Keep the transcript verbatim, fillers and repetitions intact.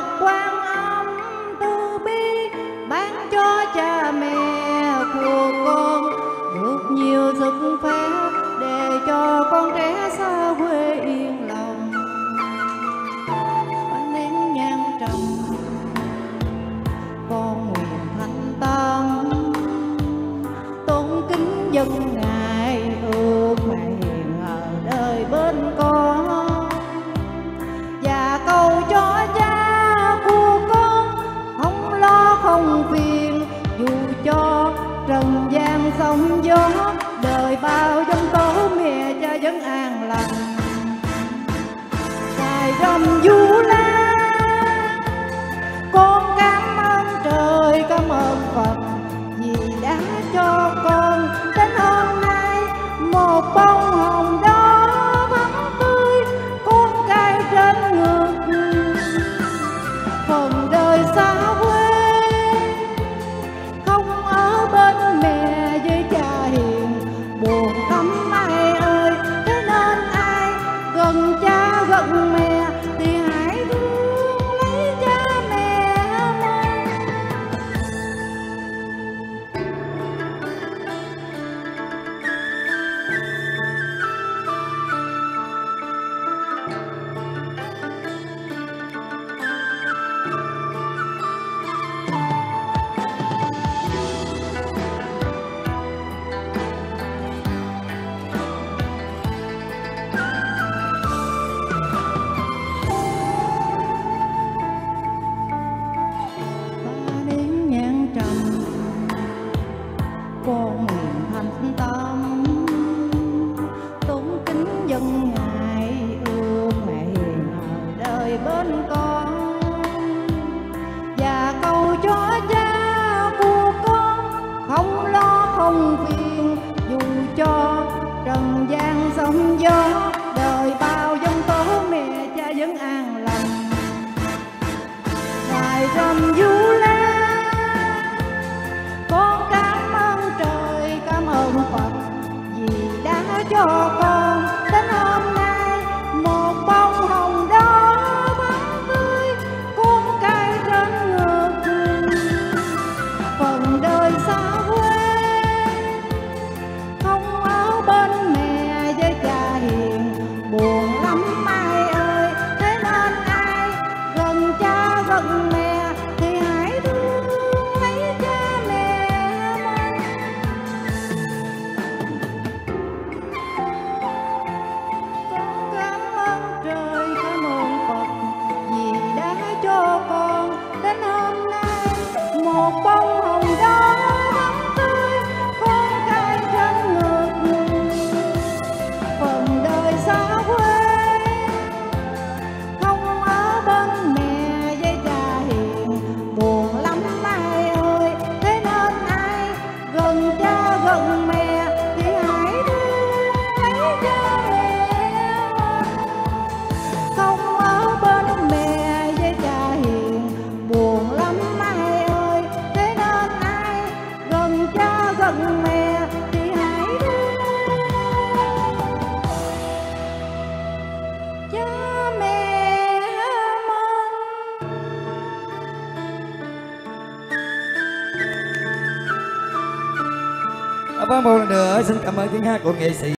Phật Quan Âm từ bi ban cho cha mẹ của con được nhiều sức khỏe để cho con trẻ xa quê yên lòng. Bánh nén nhang trầm con nguyện thanh tâm tôn kính dân ngài, ước mẹ hiền ở đời bên con và cầu cho cha của con không lo không phiền, dù cho trần gian sóng gió đời bao giông tố mẹ cha vẫn an lành. Ngài rồng du la con cảm ơn trời, cảm ơn Phật vì đã cho con đến hôm nay một bông hồng đỏ thắm tươi, con cài trên ngực. Phần đời xa quê không ở bên mẹ với cha hiền buồn lắm ai ơi, thế nên ai gần cha gần mẹ thì hãy thương lấy cha mẹ mình. Con nguyện thành tâm tôn kính dân ngài, ước mẹ hiền ở đời bên con và cầu cho cha của con không lo không phiền, dù cho trần gian sóng gió đời bao giông tố mẹ cha vẫn an lành. Ngài rồng du la con cảm ơn trời, cảm ơn Phật vì đã cho con đến hôm nay một bông hồng đỏ thắm tươi, con cài trên ngực. Phần đời xa quê không ở bên mẹ với cha hiền buồn lắm ai ơi, thế nên ai gần cha gần mẹ thì hãy thương lấy cha mẹ mình. Con cảm ơn trời, cảm ơn Phật vì đã cho con đến hôm nay một bông hồng đỏ thắm tươi, con cài trên ngực. Phần đời xa quê không ở bên mẹ với cha hiền buồn lắm ai ơi, thế nên ai gần cha gần mẹ thì hãy thương lấy cha mẹ mình. Không ở bên mẹ với cha hiền buồn lắm ai ơi, thế nên ai gần cha gần mẹ thì hãy thương cha mẹ mình. Vâng, một lần nữa xin cảm ơn tiếng hát của nghệ sĩ